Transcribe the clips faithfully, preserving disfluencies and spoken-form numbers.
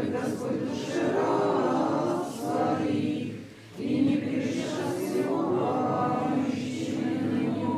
Господь душе раб своих, и не грешат всего уповающие на Него.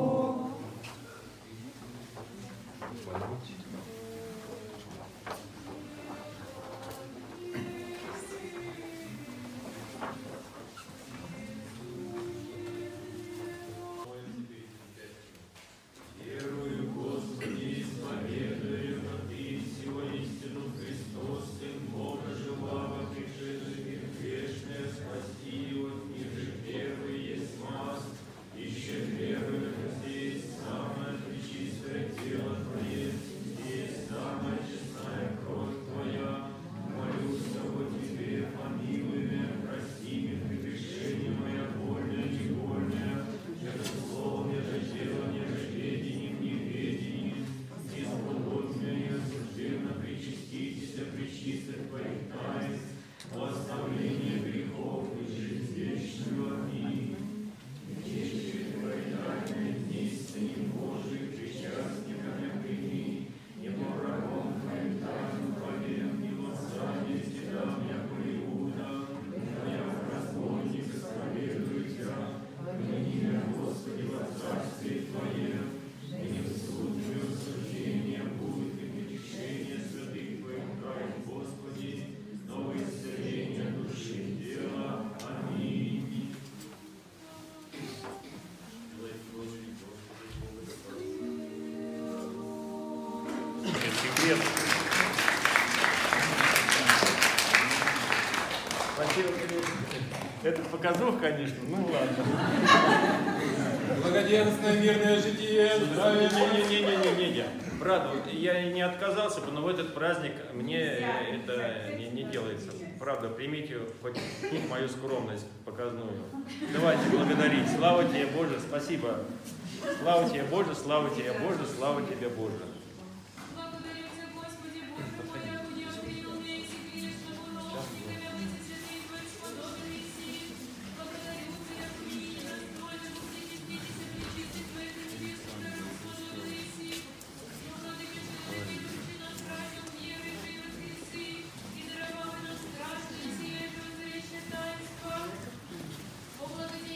Это показух, конечно, ну ладно. Благоденственное мирное житие, здравие. Не-не-не-не-не-не. Брат, вот я и не отказался бы, но в этот праздник мне это не, не делается. Правда, примите хоть мою скромность показную. Давайте благодарить. Слава тебе, Боже, спасибо. Слава тебе, Боже, слава тебе, Боже, слава тебе, Боже.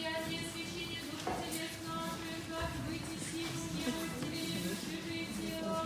Thank you.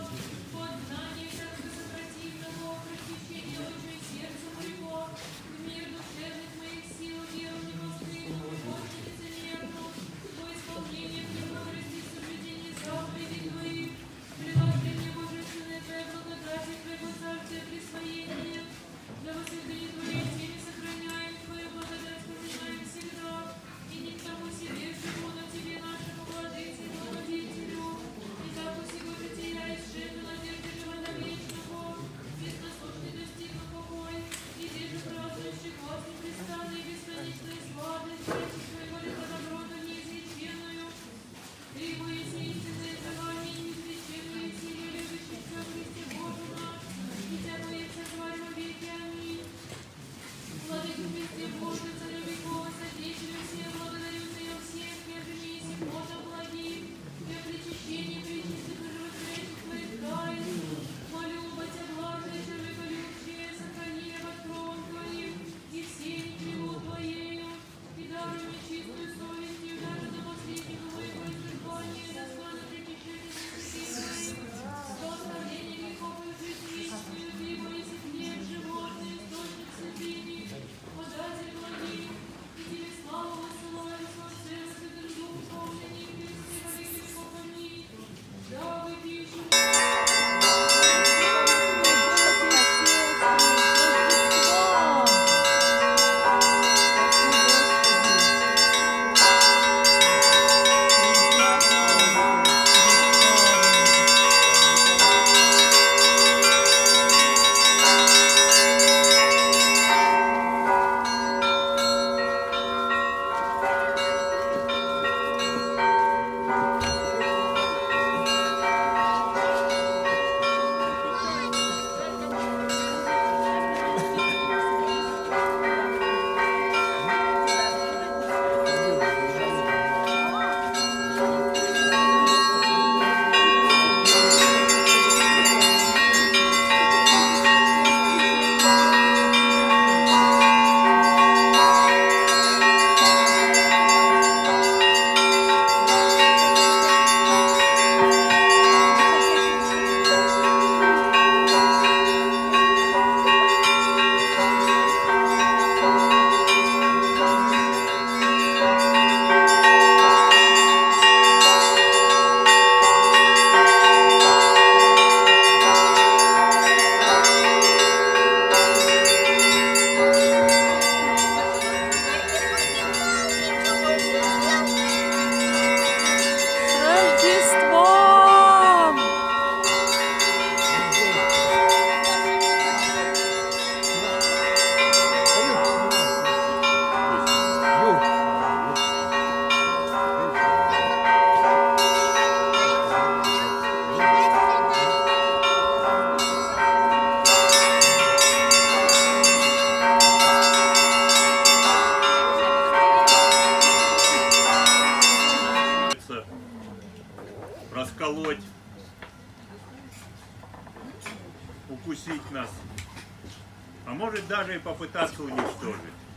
может даже и попытаться уничтожить.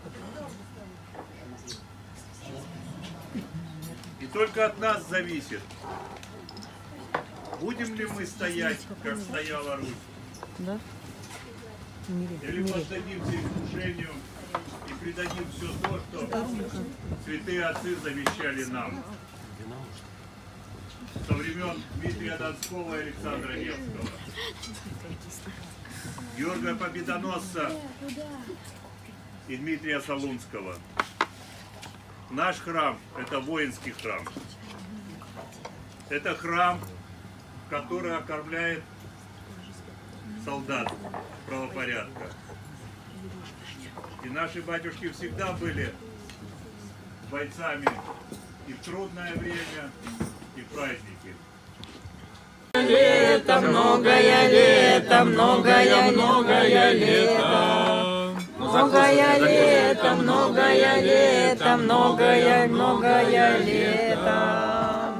И только от нас зависит, будем ли мы стоять, как стояла Русь, Да? или поддадимся искушению и предадим все то, что святые отцы завещали нам со времен Дмитрия Донского и Александра Невского, Георгия Победоносца и Дмитрия Солунского. Наш храм – это воинский храм. Это храм, который окормляет солдат правопорядка. И наши батюшки всегда были бойцами и в трудное время, и в праздники. Лето, многое лето, многое, многое лето. Многое лето, многое лето, многое, многое лето.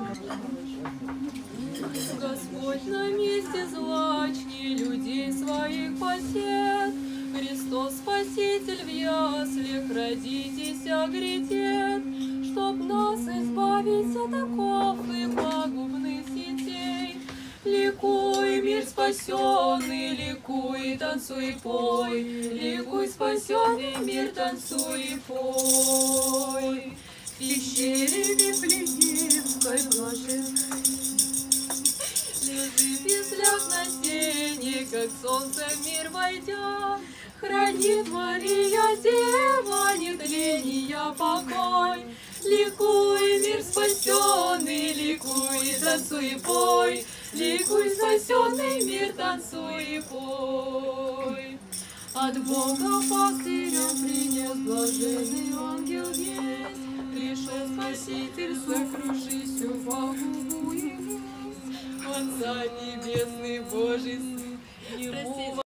Господь на месте злачни людей своих пасет. Христос Спаситель в яслях, родитесь, огретет, чтоб нас избавить от оков и пагубных сетей. Ликуй, мир спасенный, ликуй, танцуй и пой. Ликуй, спасенный мир, танцуй и пой. В пещере Вифлеемской блаженной лежит весляк на стене, как солнце в мир войдя. Хранит Мария Дева, нетления покой. Ликуй, мир спасенный, ликуй, танцуй и пой. Ликуй, спасенный мир, танцуй и пой. От Бога пастыря принес блаженный ангел весть. Пришел Спаситель, сокрушись всю пагубу и весть. Отца небесный, Божий Сын, Ему